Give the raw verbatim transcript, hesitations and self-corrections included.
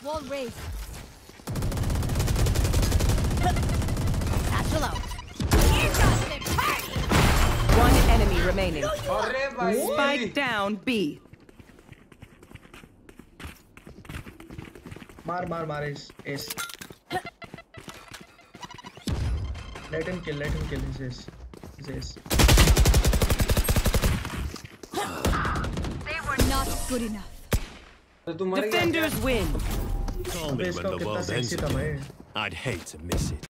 Wall raised. Satchel out. One enemy remaining. अरे भाई Spike down B. मार मार मार इस इस let him kill let him kill his ace his ace They were not good enough. तो तू मर गया क्या? Defenders win. Call me इसका when the कितना world ends sexy था भाई again. I'd hate to miss it.